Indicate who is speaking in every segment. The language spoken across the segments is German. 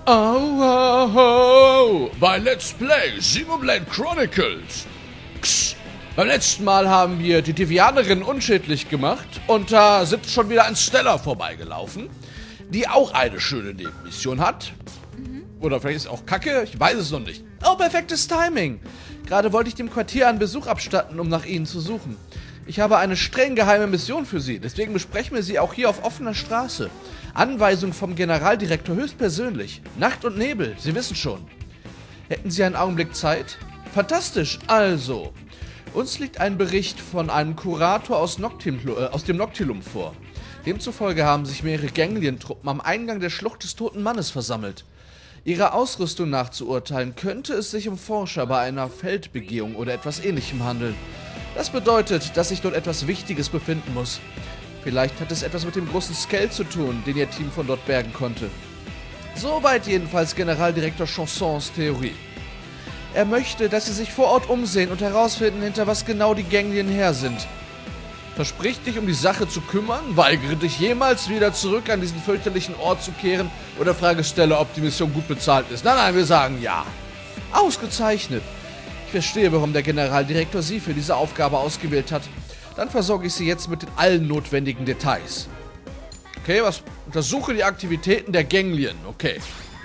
Speaker 1: Oh, bei Let's Play Xenoblade Chronicles. Beim letzten Mal haben wir die Devianerin unschädlich gemacht und da sind schon wieder ein Stellar vorbeigelaufen, die auch eine schöne Nebenmission hat. Oder vielleicht ist es auch Kacke, ich weiß es noch nicht. Oh, perfektes Timing. Gerade wollte ich dem Quartier einen Besuch abstatten, um nach ihnen zu suchen. Ich habe eine streng geheime Mission für Sie, deswegen besprechen wir sie auch hier auf offener Straße. Anweisung vom Generaldirektor höchstpersönlich. Nacht und Nebel, Sie wissen schon. Hätten Sie einen Augenblick Zeit? Fantastisch, also. Uns liegt ein Bericht von einem Kurator aus dem Noctilum vor. Demzufolge haben sich mehrere Ganglion-Truppen am Eingang der Schlucht des Toten Mannes versammelt. Ihrer Ausrüstung nach zu urteilen, könnte es sich um Forscher bei einer Feldbegehung oder etwas Ähnlichem handeln. Das bedeutet, dass sich dort etwas Wichtiges befinden muss. Vielleicht hat es etwas mit dem großen Skell zu tun, den Ihr Team von dort bergen konnte. Soweit jedenfalls Generaldirektor Chansons Theorie. Er möchte, dass Sie sich vor Ort umsehen und herausfinden, hinter was genau die Ganglion her sind. Versprich dich, um die Sache zu kümmern, weigere dich jemals wieder zurück an diesen fürchterlichen Ort zu kehren oder Fragestelle, ob die Mission gut bezahlt ist. Nein, wir sagen ja. Ausgezeichnet. Ich verstehe, warum der Generaldirektor Sie für diese Aufgabe ausgewählt hat. Dann versorge ich Sie jetzt mit allen notwendigen Details. Okay, untersuche die Aktivitäten der Ganglion. Okay.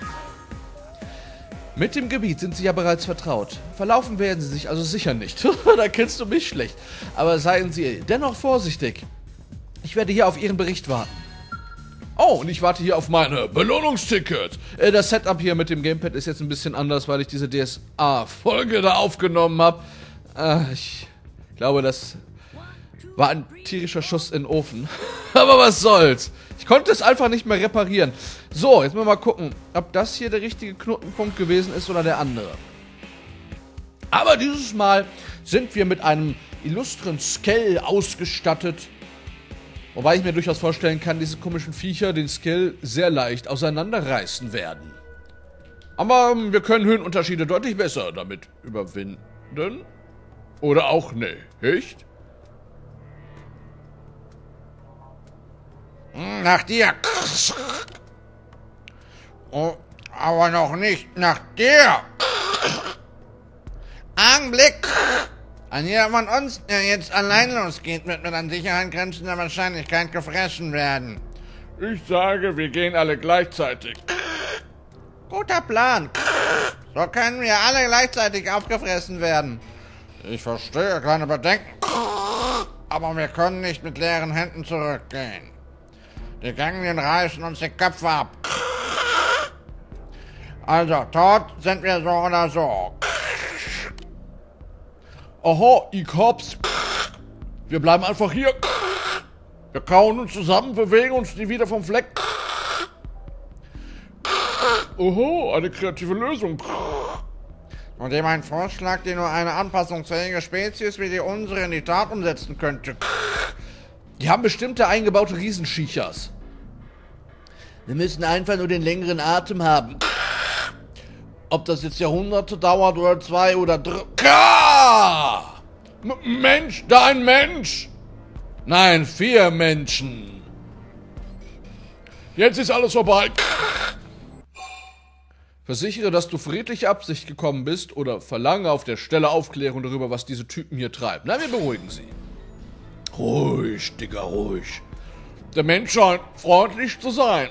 Speaker 1: Mit dem Gebiet sind Sie ja bereits vertraut. Verlaufen werden Sie sich also sicher nicht. Da kennst du mich schlecht. Aber seien Sie dennoch vorsichtig. Ich werde hier auf Ihren Bericht warten. Oh, und ich warte hier auf meine Belohnungstickets. Das Setup hier mit dem Gamepad ist jetzt ein bisschen anders, weil ich diese DSA-Folge da aufgenommen habe. Ich glaube, das war ein tierischer Schuss in den Ofen. Aber was soll's. Ich konnte es einfach nicht mehr reparieren. So, jetzt müssen wir mal gucken, ob das hier der richtige Knotenpunkt gewesen ist oder der andere. Aber dieses Mal sind wir mit einem illustren Skell ausgestattet. Wobei ich mir durchaus vorstellen kann, diese komischen Viecher den Skell sehr leicht auseinanderreißen werden. Aber wir können Höhenunterschiede deutlich besser damit überwinden. Oder auch nicht?
Speaker 2: Nach dir. Oh, aber noch nicht nach dir. Augenblick. An jeder von uns, der jetzt allein losgeht, wird mit an Sicherheit grenzender Wahrscheinlichkeit gefressen werden.
Speaker 1: Ich sage, wir gehen alle gleichzeitig.
Speaker 2: Guter Plan. So können wir alle gleichzeitig aufgefressen werden. Ich verstehe keine Bedenken. Aber wir können nicht mit leeren Händen zurückgehen. Die Ganglien reißen uns die Köpfe ab. Also, tot sind wir so oder so.
Speaker 1: Aha, ich hab's. Wir bleiben einfach hier. Wir kauen uns zusammen, bewegen uns nie wieder vom Fleck. Oho, eine kreative Lösung.
Speaker 2: Und dem ein Vorschlag, den nur eine anpassungsfähige Spezies wie die unsere in die Tat umsetzen könnte.
Speaker 1: Die haben bestimmte eingebaute Riesenschiechers. Wir müssen einfach nur den längeren Atem haben. Ob das jetzt Jahrhunderte dauert oder 2 oder 3. Mensch, da ein Mensch! Nein, 4 Menschen. Jetzt ist alles vorbei. Versichere, dass du friedliche Absicht gekommen bist oder verlange auf der Stelle Aufklärung darüber, was diese Typen hier treiben. Na, wir beruhigen sie. Ruhig, Digga, ruhig. Der Mensch scheint freundlich zu sein.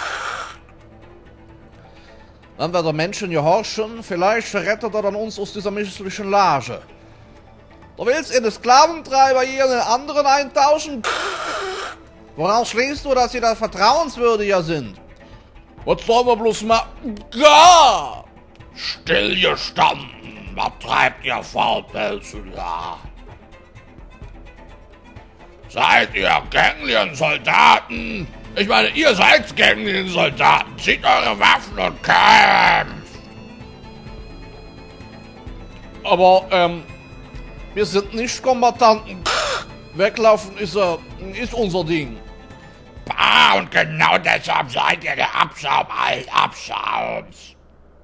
Speaker 1: Wenn wir der Menschen gehorchen, vielleicht verrettet er dann uns aus dieser misslichen Lage. Du willst in den Sklaventreiber hier einen anderen eintauschen? Woraus schließt du, dass sie da vertrauenswürdiger sind? Was sollen wir bloß machen? Ja! Stillgestanden! Was treibt ihr Faulpelze da? Seid ihr Ganglion-Soldaten? Ich meine, ihr seid Ganglion-Soldaten. Zieht eure Waffen und kämpft. Aber, wir sind nicht Kombattanten. Weglaufen ist unser Ding.
Speaker 2: Ah, und genau deshalb seid ihr der Abschaum allen Abschaums.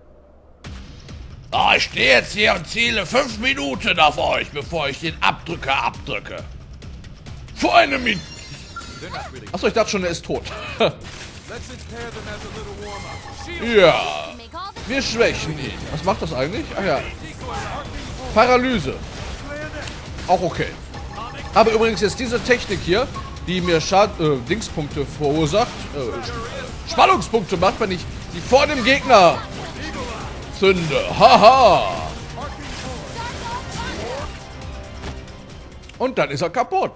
Speaker 1: Oh, ich stehe jetzt hier und ziele 5 Minuten auf euch, bevor ich den Abdrücker abdrücke. Vor einem Minute. Achso, ich dachte schon, er ist tot. Ja, wir schwächen ihn. Was macht das eigentlich? Ach ja. Paralyse. Auch okay. Aber übrigens jetzt diese Technik hier, die mir Dingspunkte verursacht, Spannungspunkte macht, wenn ich die vor dem Gegner zünde. Haha. Und dann ist er kaputt.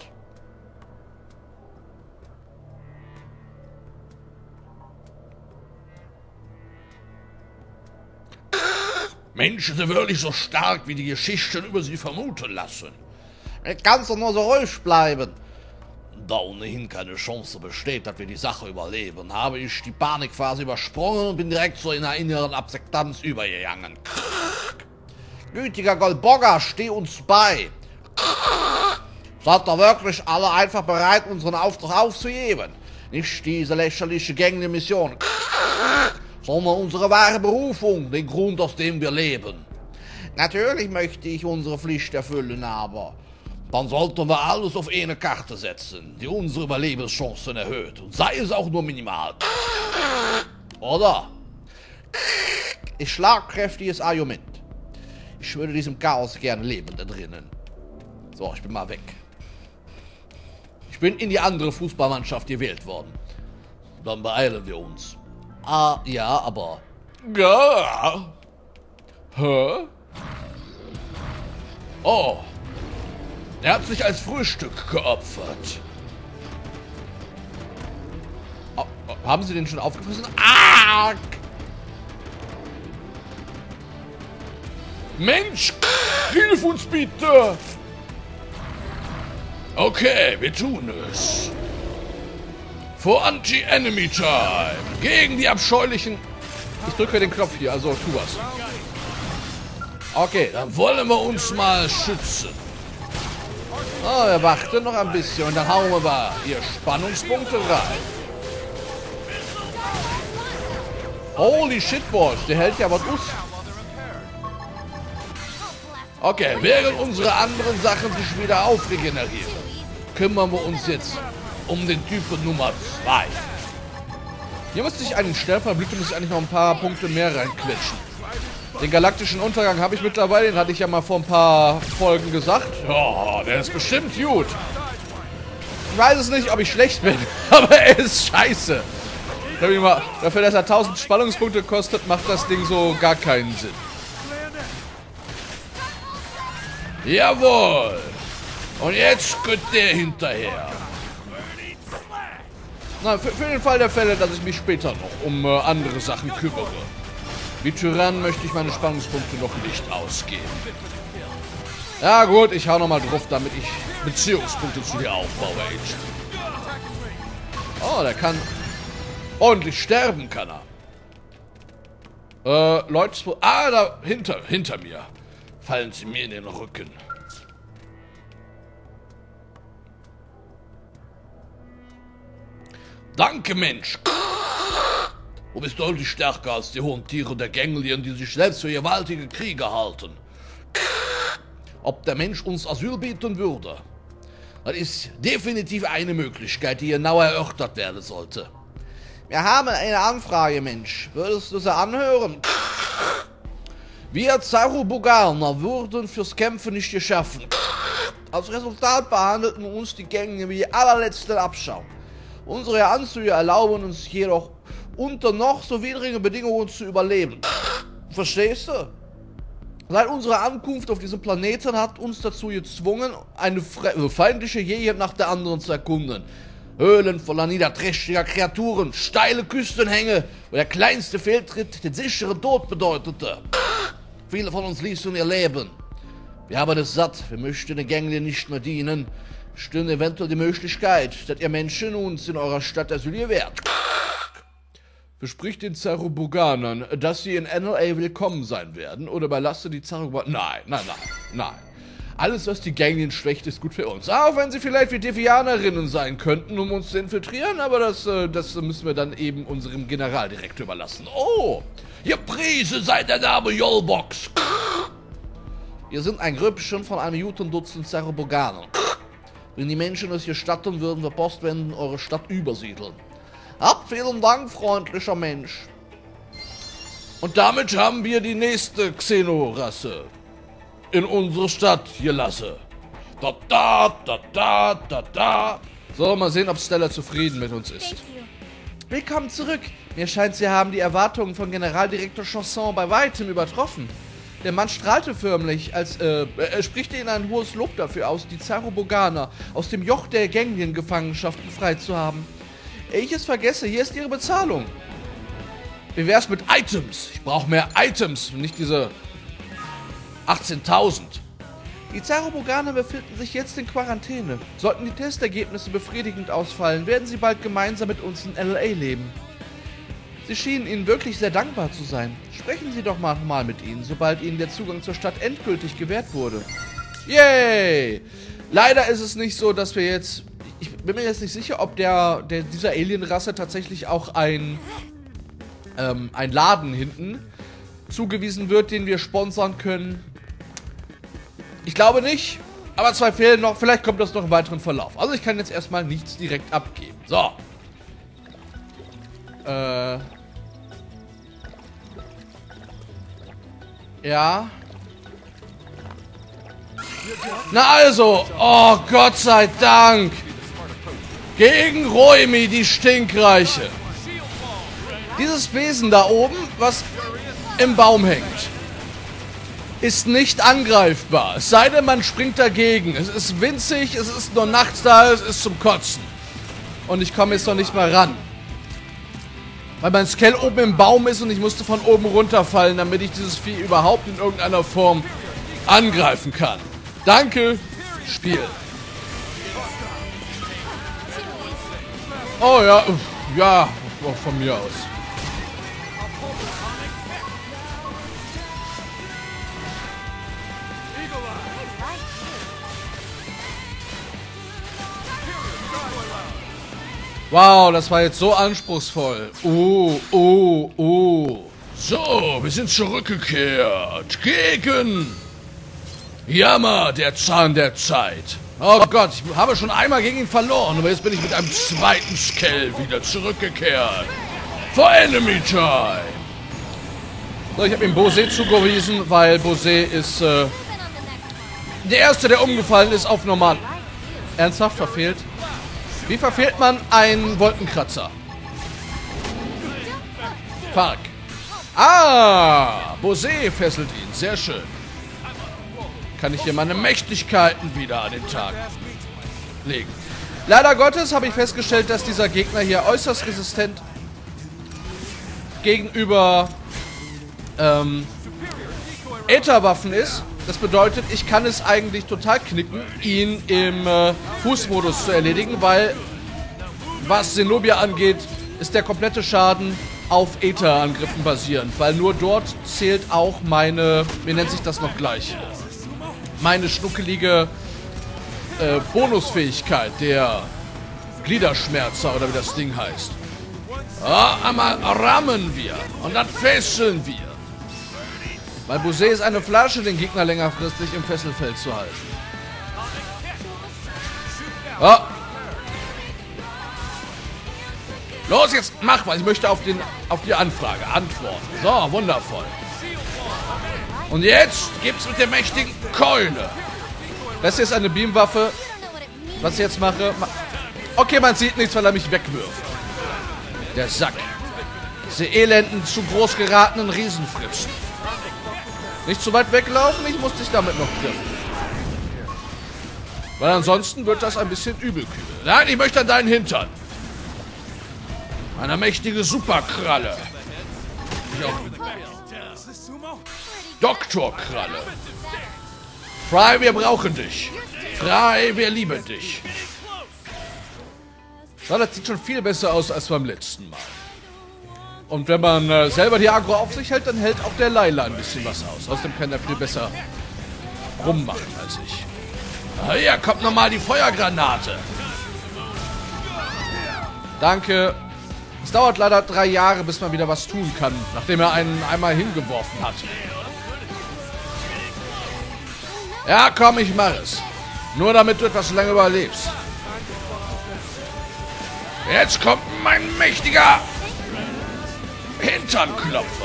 Speaker 1: Menschen sind wirklich so stark, wie die Geschichten über sie vermuten lassen.
Speaker 2: Ich kann doch nur so ruhig bleiben.
Speaker 1: Da ohnehin keine Chance besteht, dass wir die Sache überleben, habe ich die Panik quasi übersprungen und bin direkt so in einer inneren Akzeptanz übergegangen.
Speaker 2: Gütiger Golbogger, steh uns bei. Seid ihr wirklich alle einfach bereit, unseren Auftrag aufzuheben? Nicht diese lächerliche gängige Mission, sondern unsere wahre Berufung, den Grund, aus dem wir leben. Natürlich möchte ich unsere Pflicht erfüllen, aber dann sollten wir alles auf eine Karte setzen, die unsere Überlebenschancen erhöht. Und sei es auch nur minimal. Oder? Ein schlagkräftiges Argument. Ich würde diesem Chaos gerne leben da drinnen. So, ich bin mal weg. Ich bin in die andere Fußballmannschaft gewählt worden. Dann beeilen wir uns. Ah, ja, aber...
Speaker 1: Ja. Hä? Oh. Er hat sich als Frühstück geopfert. Oh, haben Sie den schon aufgefressen? Ah! Mensch, hilf uns bitte! Okay, wir tun es. For Anti-Enemy Time. Gegen die abscheulichen... Ich drücke den Knopf hier, also tu was. Okay, dann wollen wir uns mal schützen. Oh, wir warten noch ein bisschen und dann hauen wir mal hier Spannungspunkte rein. Holy shit, Boss, der hält ja was aus. Okay, während unsere anderen Sachen sich wieder aufregenerieren, kümmern wir uns jetzt um den Typen Nummer 2. Hier müsste ich einen Sternverblick, muss ich eigentlich noch ein paar Punkte mehr reinquetschen. Den galaktischen Untergang habe ich mittlerweile, den hatte ich ja mal vor ein paar Folgen gesagt. Ja, der ist bestimmt gut. Ich weiß es nicht, ob ich schlecht bin, aber er ist scheiße. Dafür, dass er 1000 Spannungspunkte kostet, macht das Ding so gar keinen Sinn. Jawohl. Und jetzt geht der hinterher. Na, für den Fall der Fälle, dass ich mich später noch um andere Sachen kümmere. Wie Tyrann möchte ich meine Spannungspunkte noch nicht ausgeben. Ja gut, ich hau nochmal drauf, damit ich Beziehungspunkte zu dir aufbaue, Agent. Oh, der kann ordentlich sterben, kann er. Leute, da hinter mir. Fallen sie mir in den Rücken. Danke, Mensch. Du bist deutlich stärker als die hohen Tiere der Ganglien, die sich selbst für gewaltige Kriege halten. Ob der Mensch uns Asyl bieten würde? Das ist definitiv eine Möglichkeit, die genauer erörtert werden sollte. Wir haben eine Anfrage, Mensch. Würdest du sie anhören? Wir Zaruboganer wurden fürs Kämpfen nicht geschaffen. Als Resultat behandelten uns die Gänge wie allerletzten Abschaum. Unsere Anzüge erlauben uns jedoch unter noch so widrigen Bedingungen zu überleben. Verstehst du? Seit unserer Ankunft auf diesem Planeten hat uns dazu gezwungen, eine feindliche Gegend nach der anderen zu erkunden. Höhlen voller niederträchtiger Kreaturen, steile Küstenhänge, wo der kleinste Fehltritt den sicheren Tod bedeutete. Viele von uns ließen ihr Leben. Wir haben es satt, wir möchten den Gängeln nicht mehr dienen. Stünde eventuell die Möglichkeit, dass ihr Menschen uns in eurer Stadt Asyl gewährt. Verspricht den Zaruboganern, dass sie in NLA willkommen sein werden, oder überlasse die Zaruboganer... Nein. Alles, was die Ganglien schwächt, ist gut für uns. Auch wenn sie vielleicht wie Devianerinnen sein könnten, um uns zu infiltrieren, aber das müssen wir dann eben unserem Generaldirektor überlassen. Oh, gepriesen sei der Name Yolbox. Wir sind ein Grüppchen von einem guten Dutzend Zaruboganern. Wenn die Menschen es gestatten, würden wir postwendend eure Stadt übersiedeln.
Speaker 2: Hab vielen Dank, freundlicher Mensch.
Speaker 1: Und damit haben wir die nächste Xeno-Rasse in unsere Stadt gelassen. Da, da, da, da, da, da. So, mal sehen, ob Stella zufrieden mit uns ist.
Speaker 2: Willkommen zurück. Mir scheint, Sie haben die Erwartungen von Generaldirektor Chanson bei weitem übertroffen. Der Mann strahlte förmlich, als er spricht Ihnen ein hohes Lob dafür aus, die Zaro Bogana aus dem Joch der Ganglion-Gefangenschaft befreit zu haben. Ehe ich es vergesse, hier ist Ihre Bezahlung.
Speaker 1: Wie wär's mit Items? Ich brauche mehr Items, nicht diese 18.000.
Speaker 2: Die Zaro Bogana befinden sich jetzt in Quarantäne. Sollten die Testergebnisse befriedigend ausfallen, werden sie bald gemeinsam mit uns in LA leben. Sie schienen Ihnen wirklich sehr dankbar zu sein. Sprechen Sie doch mal mit ihnen, sobald Ihnen der Zugang zur Stadt endgültig gewährt wurde.
Speaker 1: Yay! Leider ist es nicht so, dass wir jetzt... Ich bin mir jetzt nicht sicher, ob dieser Alienrasse tatsächlich auch ein Laden hinten zugewiesen wird, den wir sponsern können. Ich glaube nicht, aber 2 fehlen noch. Vielleicht kommt das noch im weiteren Verlauf. Also ich kann jetzt erstmal nichts direkt abgeben. So. Ja. Na also, oh Gott sei Dank. Gegen Roimi, die Stinkreiche. Dieses Wesen da oben, was im Baum hängt, ist nicht angreifbar. Es sei denn, man springt dagegen. Es ist winzig, es ist nur nachts da, es ist zum Kotzen. Und ich komme jetzt noch nicht mal ran. Weil mein Skell oben im Baum ist und ich musste von oben runterfallen, damit ich dieses Vieh überhaupt in irgendeiner Form angreifen kann. Danke, Spiel. Oh ja, ja, auch von mir aus. Wow, das war jetzt so anspruchsvoll. So, wir sind zurückgekehrt. Gegen Yama, der Zahn der Zeit. Oh Gott, ich habe schon einmal gegen ihn verloren, aber jetzt bin ich mit einem zweiten Skell wieder zurückgekehrt. For Enemy Time. So, ich habe ihm Bose zugewiesen, weil Bose ist der Erste, der umgefallen ist auf normal. Ernsthaft verfehlt? Wie verfehlt man einen Wolkenkratzer? Fuck. Ah, Bose fesselt ihn. Sehr schön. Kann ich hier meine Mächtigkeiten wieder an den Tag legen. Leider Gottes habe ich festgestellt, dass dieser Gegner hier äußerst resistent gegenüber Ätherwaffen ist. Das bedeutet, ich kann es eigentlich total knicken, ihn im Fußmodus zu erledigen, weil, was Zenobia angeht, ist der komplette Schaden auf Ätherangriffen basierend, weil nur dort zählt auch meine, wie nennt sich das noch gleich, meine schnuckelige Bonusfähigkeit, der Gliederschmerzer oder wie das Ding heißt. Ja, einmal rammen wir und dann fesseln wir. Weil Bose ist eine Flasche, den Gegner längerfristig im Fesselfeld zu halten. Oh. Los, jetzt mach was. Ich möchte auf die Anfrage antworten. So, wundervoll. Und jetzt gibt's mit der mächtigen Keule. Das hier ist eine Beamwaffe. Was ich jetzt mache... Okay, man sieht nichts, weil er mich wegwirft. Der Sack. Diese elenden, zu groß geratenen Riesenfritzen. Nicht zu weit weglaufen, ich muss dich damit noch treffen. Weil ansonsten wird das ein bisschen übelkühl. Nein, ich möchte an deinen Hintern. Eine mächtige Superkralle. Doktorkralle. Fry, wir brauchen dich. Fry, wir lieben dich. So, das sieht schon viel besser aus als beim letzten Mal. Und wenn man selber die Agro auf sich hält, dann hält auch der Laila ein bisschen was aus. Außerdem kann er viel besser rummachen als ich. Ah, hier kommt nochmal die Feuergranate. Danke. Es dauert leider 3 Jahre, bis man wieder was tun kann, nachdem er einen einmal hingeworfen hat. Ja, komm, ich mach es. Nur damit du etwas lange überlebst. Jetzt kommt mein mächtiger Hinternklopfer.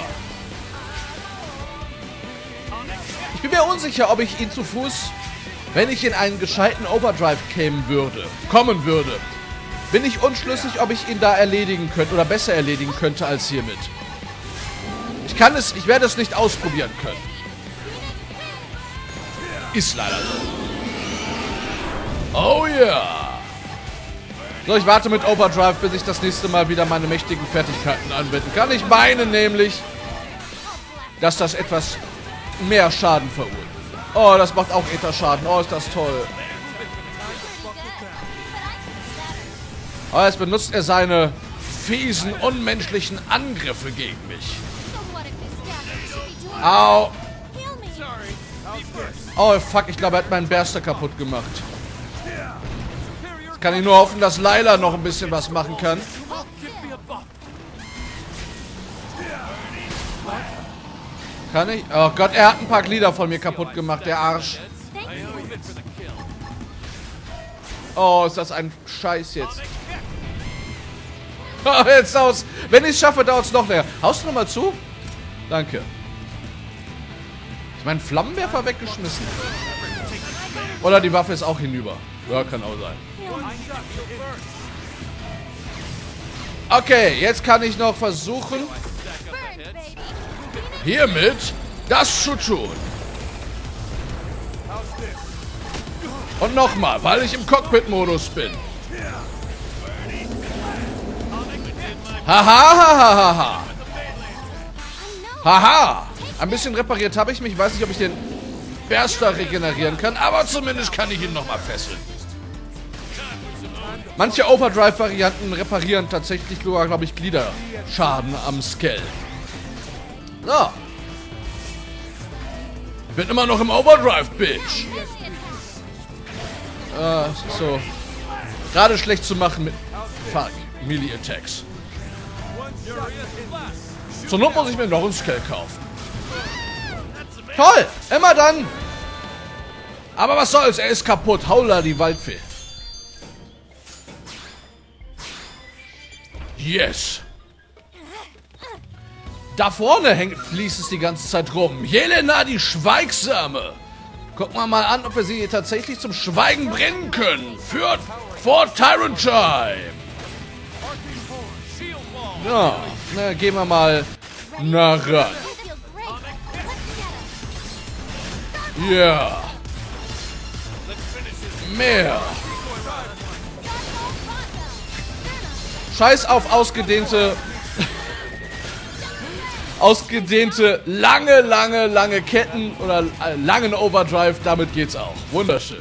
Speaker 1: Ich bin mir unsicher, ob ich ihn zu Fuß, wenn ich in einen gescheiten Overdrive kommen würde. Bin ich unschlüssig, ob ich ihn da erledigen könnte oder besser erledigen könnte als hiermit. Ich werde es nicht ausprobieren können. Ist leider so. Oh ja. Yeah. So, ich warte mit Overdrive, bis ich das nächste Mal wieder meine mächtigen Fertigkeiten anwenden kann. Ich meine nämlich, dass das etwas mehr Schaden verursacht. Oh, das macht auch Ätherschaden. Oh, ist das toll. Oh, jetzt benutzt er seine fiesen, unmenschlichen Angriffe gegen mich. Au. Oh, fuck, ich glaube, er hat meinen Berster kaputt gemacht. Jetzt kann ich nur hoffen, dass Layla noch ein bisschen was machen kann. Kann ich? Oh Gott, er hat ein paar Glieder von mir kaputt gemacht, der Arsch. Oh, ist das ein Scheiß jetzt. Oh, jetzt dauert's. Wenn ich es schaffe, dauert es noch länger. Haust du nochmal zu? Danke. Ist mein Flammenwerfer weggeschmissen? Oder die Waffe ist auch hinüber. Ja, kann auch sein. Okay, jetzt kann ich noch versuchen, hiermit das zu tun. Und nochmal, weil ich im Cockpit-Modus bin. Haha, haha, haha. Haha. Ein bisschen repariert habe ich mich. Ich weiß nicht, ob ich den Berster regenerieren kann, aber zumindest kann ich ihn nochmal fesseln. Manche Overdrive-Varianten reparieren tatsächlich sogar, glaube ich, Gliederschaden am Skull. So. Ich bin immer noch im Overdrive, Bitch. Ist so. Gerade schlecht zu machen mit Fuck, Melee Attacks. Zur Not muss ich mir noch einen Skull kaufen. Toll, immer dann. Aber was soll's, er ist kaputt. Haula die Waldfee. Yes. Da vorne fließt es die ganze Zeit rum. Jelena, die Schweigsame. Gucken wir mal an, ob wir sie tatsächlich zum Schweigen bringen können. Vor Tyrant Time. Ja, na, gehen wir mal nach ran. Ja. Yeah. Mehr. Scheiß auf ausgedehnte, lange Ketten oder langen Overdrive. Damit geht's auch. Wunderschön.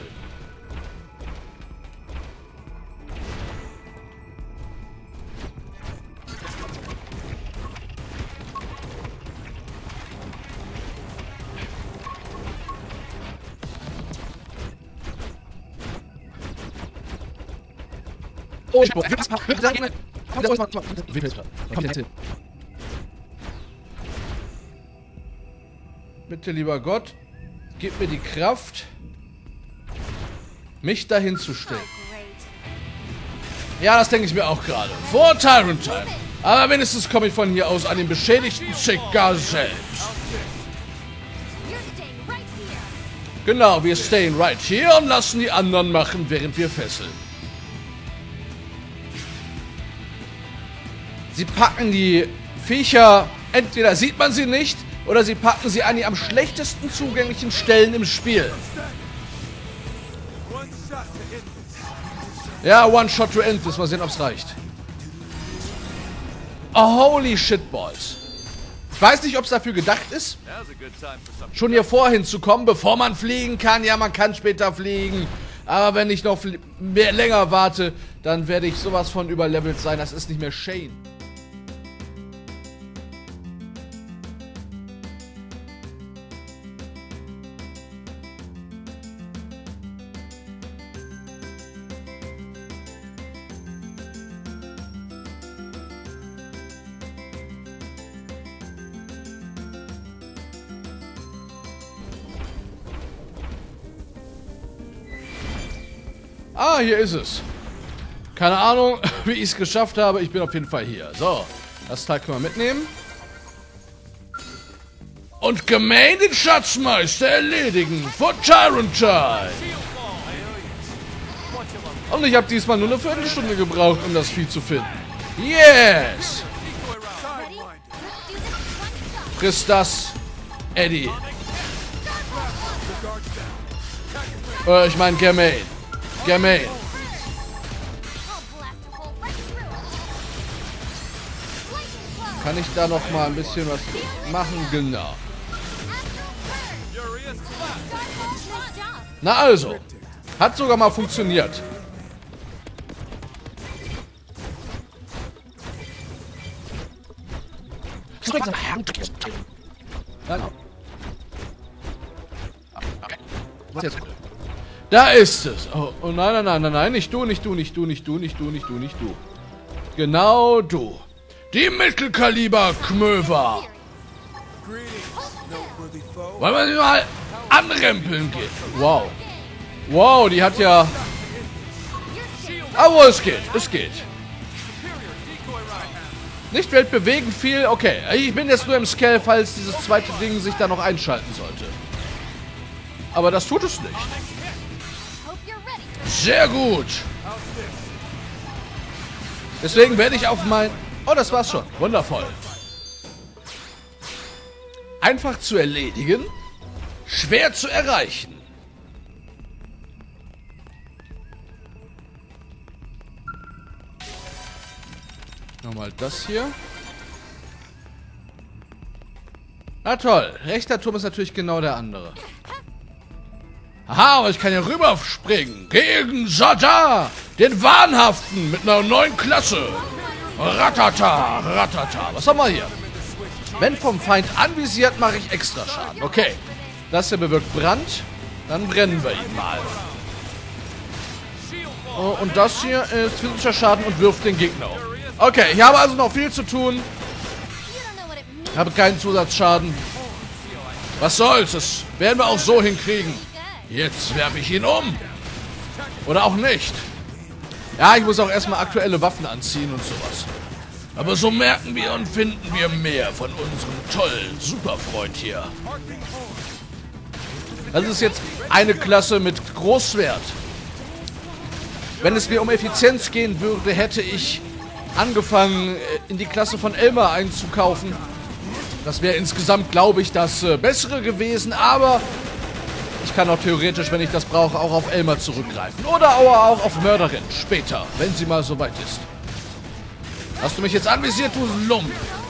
Speaker 1: Bitte, lieber Gott, gib mir die Kraft, mich dahin zu stellen. Ja, das denke ich mir auch gerade. Vor Tyrant Time. Aber wenigstens komme ich von hier aus an den beschädigten Zigar selbst. Genau, wir stayen right here und lassen die anderen machen, während wir fesseln. Sie packen die Viecher, entweder sieht man sie nicht, oder sie packen sie an die am schlechtesten zugänglichen Stellen im Spiel. Ja, one shot to end this. Mal sehen, ob es reicht. Oh, holy shitballs. Ich weiß nicht, ob es dafür gedacht ist, schon hier vorhin zu kommen, bevor man fliegen kann. Ja, man kann später fliegen. Aber wenn ich noch länger warte, dann werde ich sowas von überlevelt sein. Das ist nicht mehr Shane. Ah, hier ist es. Keine Ahnung, wie ich es geschafft habe. Ich bin auf jeden Fall hier. So, das Teil können wir mitnehmen. Und gemein den Schatzmeister erledigen von Tyrantine. Und ich habe diesmal nur eine Viertelstunde gebraucht, um das Vieh zu finden. Yes! Friss das, Eddie. Ich meine Germain. Germain. Kann ich da noch mal ein bisschen was machen? Genau. Na also. Hat sogar mal funktioniert. Da ist es. Oh nein, nicht du. Genau du. Die Mittelkaliber-Knöver. Wollen wir sie mal anrempeln gehen? Wow. Wow, die hat ja... Aber es geht. Nicht weltbewegend viel. Okay, ich bin jetzt nur im Scale, falls dieses zweite Ding sich da noch einschalten sollte. Aber das tut es nicht. Sehr gut. Deswegen werde ich auf mein... Oh, das war's schon. Wundervoll. Einfach zu erledigen, schwer zu erreichen. Nochmal das hier. Na toll. Rechter Turm ist natürlich genau der andere. Aha, aber ich kann ja rüberspringen. Gegen Zada, den Wahnhaften mit einer neuen Klasse. Ratata, ratata. Was haben wir hier? Wenn vom Feind anvisiert, mache ich extra Schaden. Okay. Das hier bewirkt Brand. Dann brennen wir ihn mal. Oh, und das hier ist physischer Schaden und wirft den Gegner um. Okay, ich habe also noch viel zu tun. Ich habe keinen Zusatzschaden. Was soll's? Das werden wir auch so hinkriegen. Jetzt werfe ich ihn um. Oder auch nicht. Ja, ich muss auch erstmal aktuelle Waffen anziehen und sowas. Aber so merken wir und finden wir mehr von unserem tollen Superfreund hier. Das ist jetzt eine Klasse mit Großschwert. Wenn es mir um Effizienz gehen würde, hätte ich angefangen, in die Klasse von Elmer einzukaufen. Das wäre insgesamt, glaube ich, das Bessere gewesen, aber ich kann auch theoretisch, wenn ich das brauche, auch auf Elmer zurückgreifen. Oder auch auf Mörderin, später, wenn sie mal soweit ist. Hast du mich jetzt anvisiert, du Lump?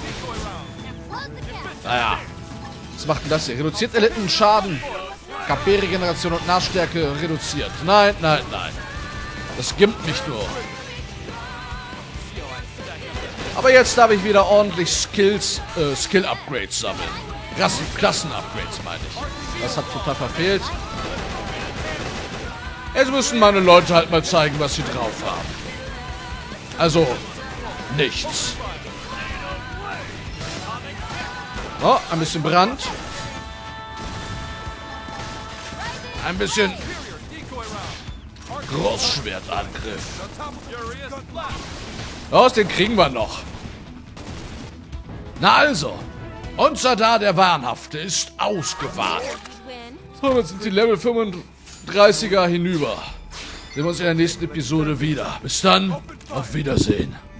Speaker 1: Naja, was macht denn das hier? Reduziert erlittenen Schaden. KP-Regeneration und Nachstärke reduziert. Nein. Das gimmt mich nur. Aber jetzt darf ich wieder ordentlich Skill-Upgrades sammeln. Klassen-Upgrades meine ich. Das hat total verfehlt. Jetzt müssen meine Leute halt mal zeigen, was sie drauf haben. Also, nichts. Oh, ein bisschen Brand. Ein bisschen Großschwertangriff. Los, den kriegen wir noch. Na also. Unser da, der Wahnhafte, ist ausgewartet. So, jetzt sind die Level 35er hinüber. Sehen wir uns in der nächsten Episode wieder. Bis dann, auf Wiedersehen.